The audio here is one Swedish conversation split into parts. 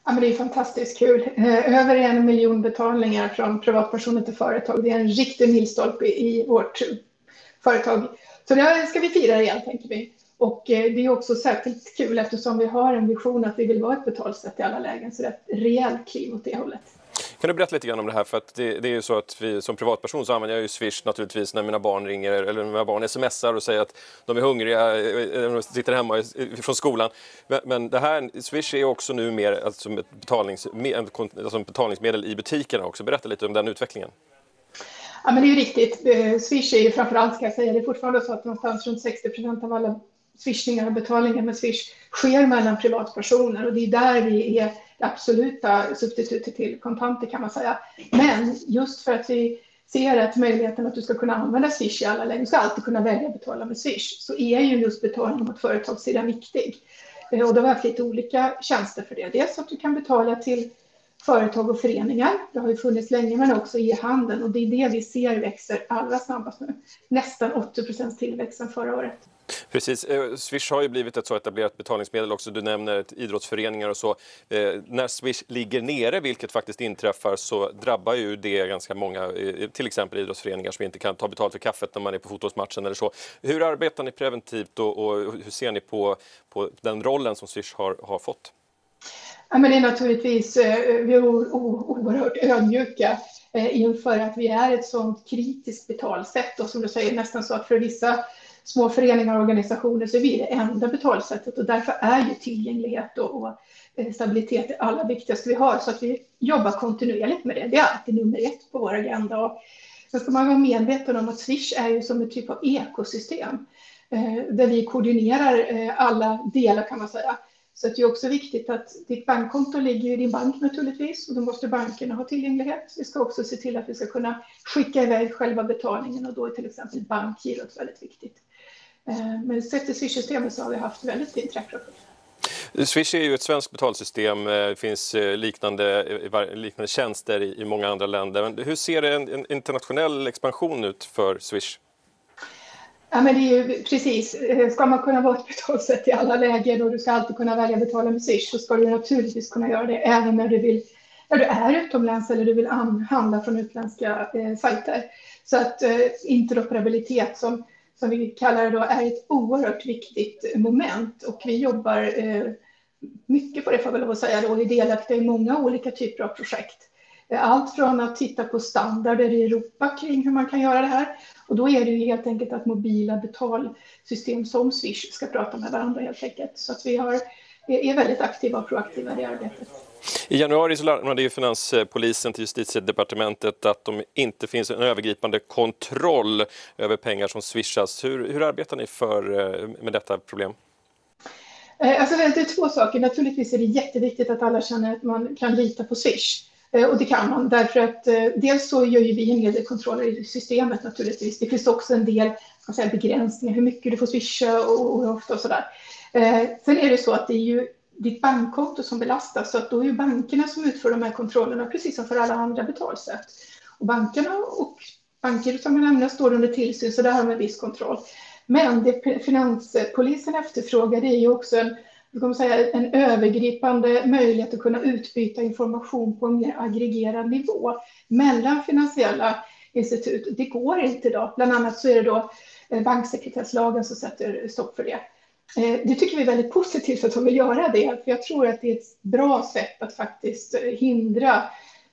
Ja, men det är fantastiskt kul. Över 1 miljon betalningar från privatpersoner till företag. Det är en riktig milstolpe i vårt företag. Så det ska vi fira rejält, tänker vi. Och det är också särskilt kul eftersom vi har en vision att vi vill vara ett betalsätt i alla lägen. Så det är ett rejält kliv åt det hållet. Kan du berätta lite grann om det här? För att det är ju så att vi som privatperson så använder jag ju Swish naturligtvis när mina barn ringer eller när mina barn smsar och säger att de är hungriga eller de sitter hemma från skolan. Men det här, Swish är också nu mer alltså ett betalningsmedel i butikerna också. Berätta lite om den utvecklingen. Ja, men det är ju riktigt. Swish är ju framförallt, ska jag säga, det är fortfarande så att någonstans runt 60% av alla swishningar och betalningar med Swish sker mellan privatpersoner och det är där vi är det absoluta substitutet till kontanter, kan man säga. Men just för att vi ser att möjligheten att du ska kunna använda Swish i alla lägen, du ska alltid kunna välja att betala med Swish, så är ju just betalning mot företagssidan viktig. Och då har vi haft lite olika tjänster för det. Dels att du kan betala till företag och föreningar, det har ju funnits länge, men också i handeln, och det är det vi ser växer allra snabbast nu. Nästan 80% tillväxt sedan förra året. Precis, Swish har ju blivit ett så etablerat betalningsmedel också. Du nämner idrottsföreningar och så. När Swish ligger nere, vilket faktiskt inträffar, så drabbar ju det ganska många, till exempel idrottsföreningar som inte kan ta betalt för kaffet när man är på fotbollsmatchen eller så. Hur arbetar ni preventivt och hur ser ni på den rollen som Swish har fått? Ja, men det är naturligtvis, vi är oerhört ödmjuka inför att vi är ett sådant kritiskt betalsätt, och som du säger nästan så att för vissa små föreningar och organisationer så är vi det enda betalsättet, och därför är ju tillgänglighet och stabilitet det allra viktigaste vi har, så att vi jobbar kontinuerligt med det. Det är alltid nummer 1 på vår agenda, och sen ska man vara medveten om att Swish är ju som en typ av ekosystem där vi koordinerar alla delar, kan man säga. Så det är också viktigt att ditt bankkonto ligger i din bank naturligtvis, och då måste bankerna ha tillgänglighet. Vi ska också se till att vi ska kunna skicka iväg själva betalningen, och då är till exempel bankgirot väldigt viktigt. Men sett till Swish-systemet så har vi haft väldigt fin track record. Swish är ju ett svenskt betalsystem. Det finns liknande tjänster i många andra länder. Men hur ser en internationell expansion ut för Swish? Ja, men det är ju precis. Ska man kunna vara ett betalsätt i alla lägen och du ska alltid kunna välja att betala med Swish, så ska du naturligtvis kunna göra det även när du är utomlands eller du vill handla från utländska sajter. Så att interoperabilitet som vi kallar det då är ett oerhört viktigt moment, och vi jobbar mycket på det, får jag väl säga då, och är delaktiga i många olika typer av projekt. Allt från att titta på standarder i Europa kring hur man kan göra det här, och då är det ju helt enkelt att mobila betalsystem som Swish ska prata med varandra helt enkelt. Så att vi är väldigt aktiva och proaktiva i det arbetet. I januari så larmade ju Finanspolisen till Justitiedepartementet att det inte finns en övergripande kontroll över pengar som swishas. Hur arbetar ni med detta problem? Alltså det är 2 saker. Naturligtvis är det jätteviktigt att alla känner att man kan lita på Swish. Och det kan man, därför att dels så gör ju vi en hel del kontroller i systemet naturligtvis. Det finns också en del begränsningar, hur mycket du får swisha och hur ofta och sådär. Sen är det så att det är ju ditt bankkonto som belastas, så att då är ju bankerna som utför de här kontrollerna, precis som för alla andra betalsätt. Och bankerna och banker som jag nämnde står under tillsyn, så där har man en viss kontroll. Men det Finanspolisen efterfrågar, det är ju också en övergripande möjlighet att kunna utbyta information på en mer aggregerad nivå mellan finansiella institut. Det går inte idag. Bland annat så är det då banksekretesslagen som sätter stopp för det. Det tycker vi är väldigt positivt att de vill göra det, för jag tror att det är ett bra sätt att faktiskt hindra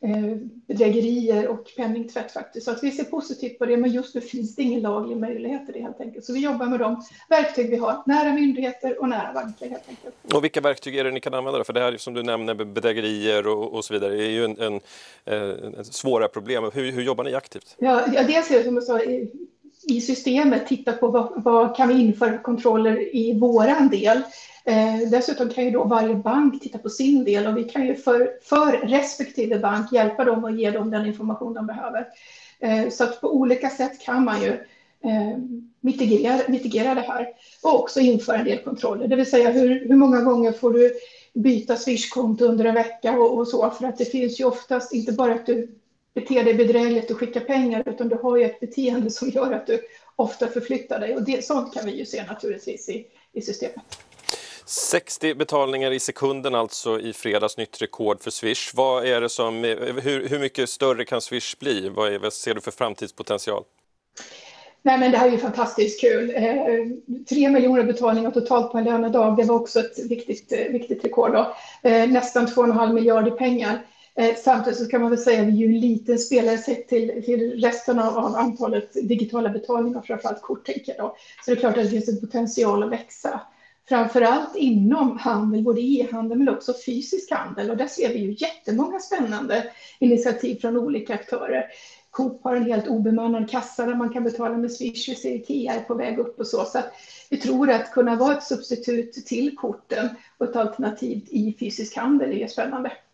bedrägerier och penningtvätt faktiskt. Så att vi ser positivt på det, men just nu finns det ingen laglig möjlighet till det helt enkelt. Så vi jobbar med de verktyg vi har, nära myndigheter och nära banker helt enkelt. Och vilka verktyg är det ni kan använda då? För det här som du nämner, bedrägerier och så vidare, är ju en svåra problem. Hur jobbar ni aktivt? Ja, dels är det som jag sa, i systemet titta på vad kan vi införa kontroller i våran del. Dessutom kan ju då varje bank titta på sin del, och vi kan ju för respektive bank hjälpa dem och ge dem den information de behöver. Så att på olika sätt kan man ju mitigera det här och också införa en del kontroller. Det vill säga hur många gånger får du byta Swish-konto under en vecka och så, för att det finns ju oftast inte bara att du beter dig bedrägligt och skickar pengar, utan du har ju ett beteende som gör att du ofta förflyttar dig, och sånt kan vi ju se naturligtvis i systemet. 60 betalningar i sekunden alltså i fredags, nytt rekord för Swish. Vad är det som, hur mycket större kan Swish bli? Vad ser du för framtidspotential? Nej, men det här är ju fantastiskt kul. 3 miljoner betalningar totalt på en lönedag, det var också ett viktigt rekord då. Nästan 2,5 miljarder pengar. Samtidigt så kan man väl säga att vi är ju en liten spelare sett till resten av antalet digitala betalningar, framförallt kort tänker jag då. Så det är klart att det finns en potential att växa. Framförallt inom handel, både e-handel men också fysisk handel. Och där ser vi ju jättemånga spännande initiativ från olika aktörer. Coop har en helt obemannad kassa där man kan betala med Swish. Vi ser IKEA är på väg upp och så. Så att vi tror att kunna vara ett substitut till korten och ett alternativ i fysisk handel är spännande.